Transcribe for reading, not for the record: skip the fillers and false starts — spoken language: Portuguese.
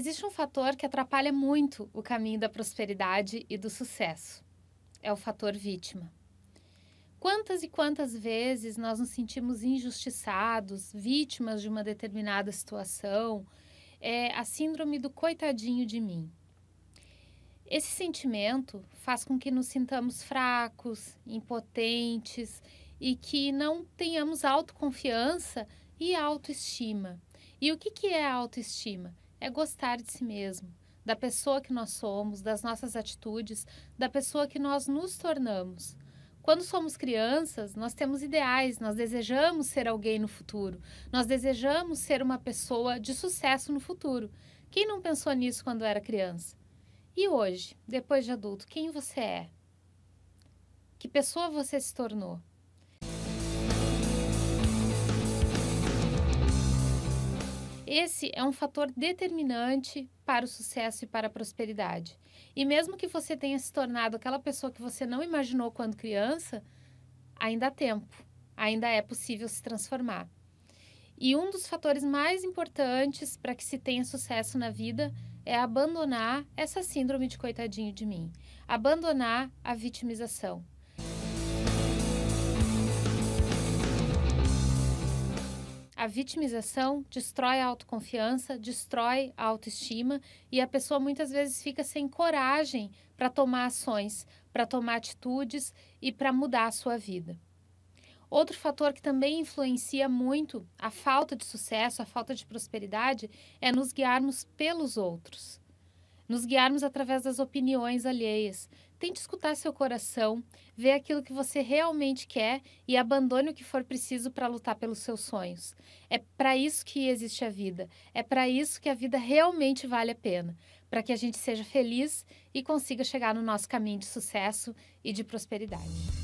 Existe um fator que atrapalha muito o caminho da prosperidade e do sucesso. É o fator vítima. Quantas e quantas vezes nós nos sentimos injustiçados, vítimas de uma determinada situação, a síndrome do coitadinho de mim. Esse sentimento faz com que nos sintamos fracos, impotentes e que não tenhamos autoconfiança e autoestima. E o que é a autoestima? É gostar de si mesmo, da pessoa que nós somos, das nossas atitudes, da pessoa que nós nos tornamos. Quando somos crianças, nós temos ideais, nós desejamos ser alguém no futuro, nós desejamos ser uma pessoa de sucesso no futuro. Quem não pensou nisso quando era criança? E hoje, depois de adulto, quem você é? Que pessoa você se tornou? Esse é um fator determinante para o sucesso e para a prosperidade. E mesmo que você tenha se tornado aquela pessoa que você não imaginou quando criança, ainda há tempo, ainda é possível se transformar. E um dos fatores mais importantes para que se tenha sucesso na vida é abandonar essa síndrome de coitadinho de mim, abandonar a vitimização. A vitimização destrói a autoconfiança, destrói a autoestima e a pessoa muitas vezes fica sem coragem para tomar ações, para tomar atitudes e para mudar a sua vida. Outro fator que também influencia muito a falta de sucesso, a falta de prosperidade, é nos guiarmos pelos outros. Nos guiarmos através das opiniões alheias. Tente escutar seu coração, ver aquilo que você realmente quer e abandone o que for preciso para lutar pelos seus sonhos. É para isso que existe a vida. É para isso que a vida realmente vale a pena. Para que a gente seja feliz e consiga chegar no nosso caminho de sucesso e de prosperidade.